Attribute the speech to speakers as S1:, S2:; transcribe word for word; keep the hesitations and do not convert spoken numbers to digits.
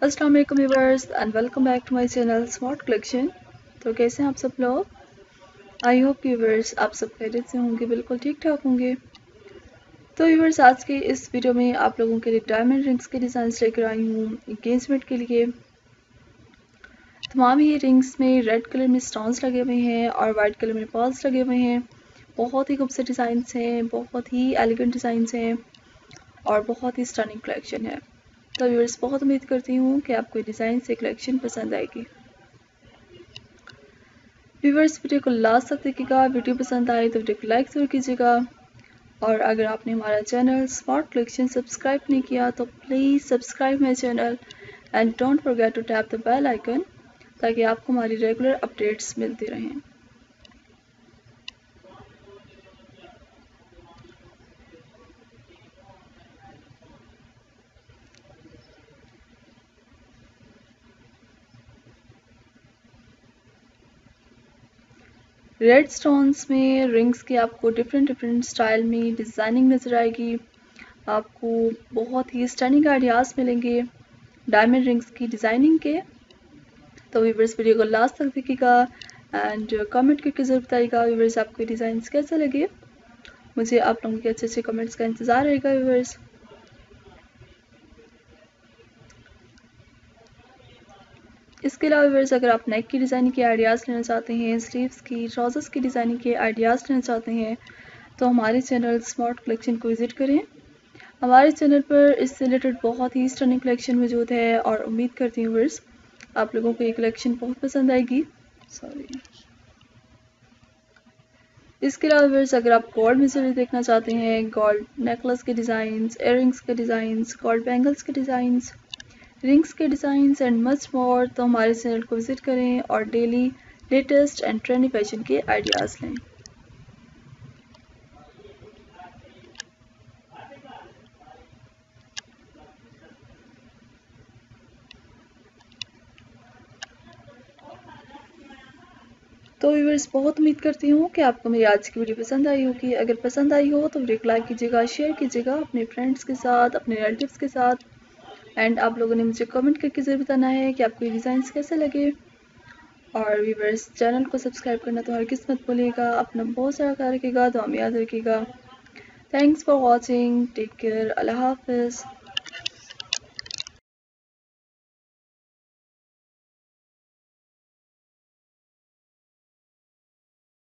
S1: अस्सलाम वालेकुम viewers and welcome back to my channel smart collection. तो कैसे हैं आप सब लोग? आई होप व्यूअर्स आप सब खैरियत से होंगे, बिल्कुल ठीक ठाक होंगे। तो व्यूअर्स आज के इस वीडियो में आप लोगों के लिए डायमंड रिंग्स के डिज़ाइन लेकर आई हूँ एंगेजमेंट के लिए। तमाम ही रिंग्स में रेड कलर में स्टोन्स लगे हुए हैं और वाइट कलर में पर्ल्स लगे हुए हैं। बहुत ही खूबसूरत डिज़ाइंस हैं, बहुत ही एलिगेंट डिज़ाइंस हैं और बहुत ही स्टनिंग कलेक्शन है। तो व्यूअर्स बहुत उम्मीद करती हूँ कि आपको डिज़ाइन से कलेक्शन पसंद आएगी। व्यूअर्स वीडियो को लास्ट तक देखिएगा, वीडियो पसंद आए तो वीडियो को लाइक ज़रूर कीजिएगा और अगर आपने हमारा चैनल स्मार्ट कलेक्शन सब्सक्राइब नहीं किया तो please subscribe my channel and don't forget to tap the bell icon ताकि आपको हमारी रेगुलर अपडेट्स मिलती रहें। रेड स्टोन्स में रिंग्स की आपको डिफरेंट डिफरेंट स्टाइल में डिज़ाइनिंग नज़र आएगी। आपको बहुत ही स्टनिंग आइडियाज़ मिलेंगे डायमंड रिंग्स की डिज़ाइनिंग के। तो व्यूअर्स वीडियो को लास्ट तक देखिएगा एंड कमेंट करके ज़रूर बताइएगा व्यूअर्स आपको ये डिज़ाइंस कैसे लगे। मुझे आप लोगों के अच्छे अच्छे कमेंट्स का इंतज़ार रहेगा व्यूअर्स। इसके अलावा व्यूअर्स अगर आप नेक की डिज़ाइनिंग के आइडियाज़ लेना चाहते हैं, स्लीव्स की, ट्राउज़र्स की डिज़ाइनिंग के आइडियाज़ लेना चाहते हैं तो हमारे चैनल स्मार्ट कलेक्शन को विज़िट करें। हमारे चैनल पर इससे रिलेटेड बहुत ही स्टनिंग कलेक्शन मौजूद है और उम्मीद करती हूँ व्यूअर्स आप लोगों को ये कलेक्शन बहुत पसंद आएगी। सॉरी। इसके अलावा व्यूअर्स अगर आप गोल्ड में से देखना चाहते हैं, गोल्ड नेकलेस के डिज़ाइंस, इयररिंग्स के डिज़ाइंस, गोल्ड बैंगल्स के डिज़ाइंस, रिंग्स के डिज़ाइंस एंड मच मोर तो हमारे चैनल को विज़िट करें और daily latest and trendy fashion के आइडियाज़ लें। तो व्यूअर्स बहुत उम्मीद करती हूँ कि आपको मेरी आज की वीडियो पसंद आई होगी। अगर पसंद आई हो तो वीडियो को लाइक कीजिएगा, शेयर कीजिएगा अपने फ्रेंड्स के साथ, अपने रिलेटिव्स के साथ एंड आप लोगों ने मुझे कमेंट करके ज़रूर बताना है कि आपको ये डिज़ाइंस कैसे लगे। और व्यूअर्स चैनल को सब्सक्राइब करना तो हर किस मत भूलिएगा। अपना बहुत सारा ख्याल रखिएगा, दुआ में याद रखिएगा। Thanks for watching, take care, अल्लाह हाफिज़।